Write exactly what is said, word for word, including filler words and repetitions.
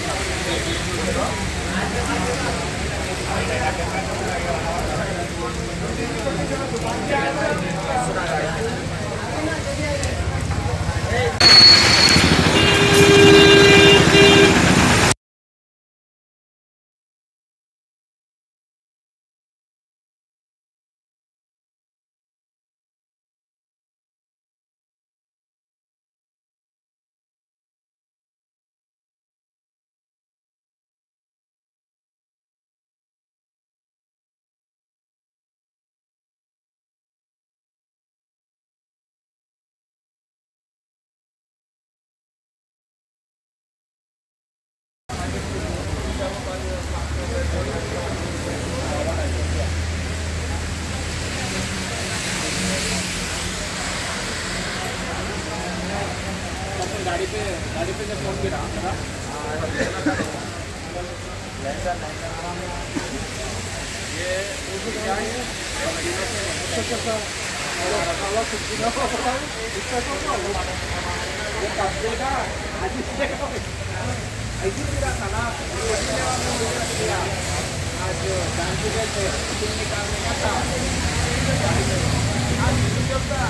गाड़ी पे गाड़ी पे जब फोन किया था ये उसको क्या है अच्छा अच्छा हवा कुछ ना पता इसका तो ये काफी का आज इससे ऐसी पूरा खाना आज डांस के थे निकालने का था आज